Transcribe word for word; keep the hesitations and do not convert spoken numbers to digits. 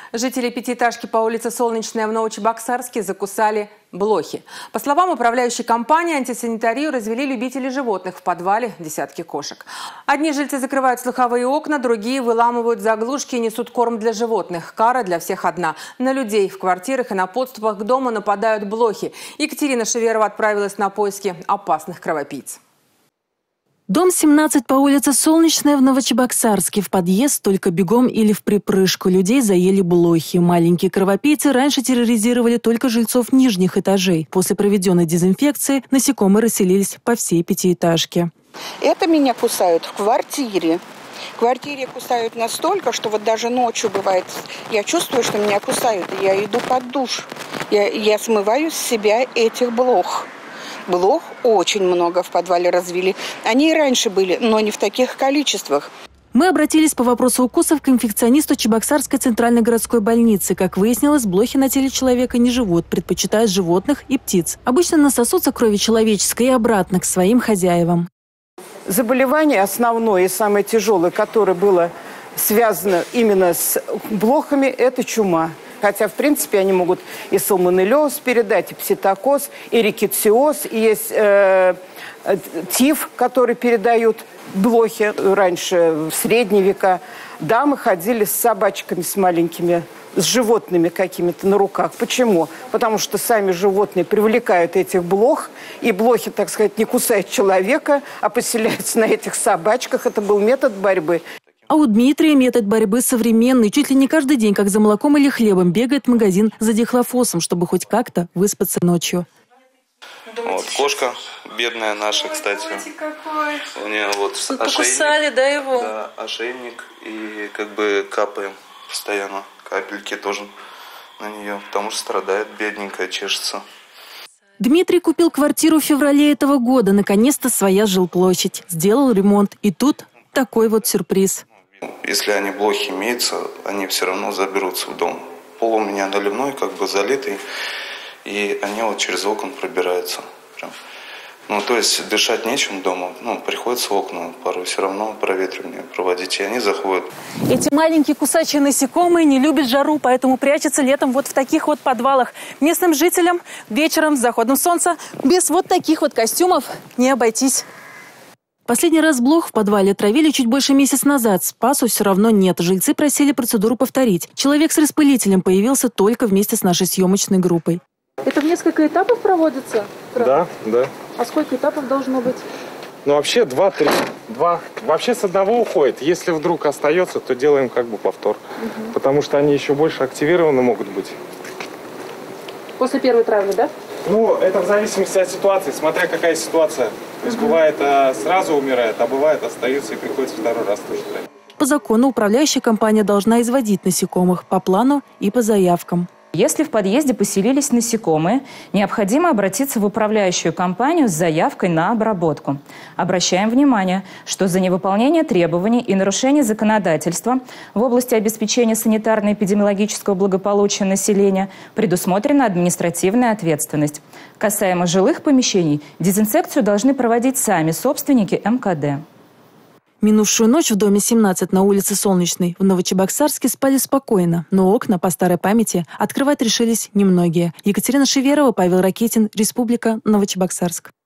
Жители пятиэтажки по улице Солнечная в Новочебоксарске закусали блохи. По словам управляющей компании, антисанитарию развели любители животных. В подвале десятки кошек. Одни жильцы закрывают слуховые окна, другие выламывают заглушки и несут корм для животных. Кара для всех одна. На людей в квартирах и на подступах к дому нападают блохи. Екатерина Шеверова отправилась на поиски опасных кровопийц. Дом семнадцать по улице Солнечная в Новочебоксарске. В подъезд только бегом или в припрыжку. Людей заели блохи. Маленькие кровопийцы раньше терроризировали только жильцов нижних этажей. После проведенной дезинфекции насекомые расселились по всей пятиэтажке. Это меня кусают в квартире. В квартире кусают настолько, что вот даже ночью бывает, я чувствую, что меня кусают. Я иду под душ. Я, я смываю с себя этих блох. Блох очень много в подвале развели. Они и раньше были, но не в таких количествах. Мы обратились по вопросу укусов к инфекционисту Чебоксарской центральной городской больницы. Как выяснилось, блохи на теле человека не живут, предпочитают животных и птиц. Обычно насосутся крови человеческой и обратно к своим хозяевам. Заболевание основное и самое тяжелое, которое было связано именно с блохами, это чума. Хотя, в принципе, они могут и сальмонеллез передать, и пситокоз, и рикетсиоз, и есть э, тиф, который передают блохи. Раньше, в средние века, дамы ходили с собачками, с маленькими, с животными какими-то на руках. Почему? Потому что сами животные привлекают этих блох, и блохи, так сказать, не кусают человека, а поселяются на этих собачках. Это был метод борьбы. А у Дмитрия метод борьбы современный. Чуть ли не каждый день, как за молоком или хлебом, бегает в магазин за дихлофосом, чтобы хоть как-то выспаться ночью. Вот кошка бедная наша, кстати. Какой. У нее вот ошейник, покусали, да, его? Да, ошейник, и как бы капаем постоянно. Капельки тоже на нее, потому что страдает, бедненькая, чешется. Дмитрий купил квартиру в феврале этого года. Наконец-то своя жилплощадь. Сделал ремонт. И тут такой вот сюрприз. Если они блохи имеются, они все равно заберутся в дом. Пол у меня наливной, как бы залитый, и они вот через окна пробираются. Прям. Ну, то есть дышать нечем дома, ну, приходится окна порой все равно проветривание проводить, и они заходят. Эти маленькие кусачие насекомые не любят жару, поэтому прячутся летом вот в таких вот подвалах. Местным жителям вечером с заходом солнца без вот таких вот костюмов не обойтись. Последний раз блох в подвале травили чуть больше месяца назад. Спасу все равно нет. Жильцы просили процедуру повторить. Человек с распылителем появился только вместе с нашей съемочной группой. Это в несколько этапов проводится? Да, да. А сколько этапов должно быть? Ну, вообще два-три. Два. Вообще с одного уходит. Если вдруг остается, то делаем как бы повтор. Угу. Потому что они еще больше активированы могут быть. После первой травли, да? Ну, это в зависимости от ситуации, смотря какая ситуация. То есть, угу. бывает, а, сразу умирает, а бывает, остаются и приходится второй раз тоже травить. По закону управляющая компания должна изводить насекомых по плану и по заявкам. Если в подъезде поселились насекомые, необходимо обратиться в управляющую компанию с заявкой на обработку. Обращаем внимание, что за невыполнение требований и нарушение законодательства в области обеспечения санитарно-эпидемиологического благополучия населения предусмотрена административная ответственность. Касаемо жилых помещений, дезинсекцию должны проводить сами собственники эм ка дэ. Минувшую ночь в доме семнадцать на улице Солнечной в Новочебоксарске спали спокойно, но окна, по старой памяти, открывать решились немногие. Екатерина Шеверова, Павел Ракитин, Республика, Новочебоксарск.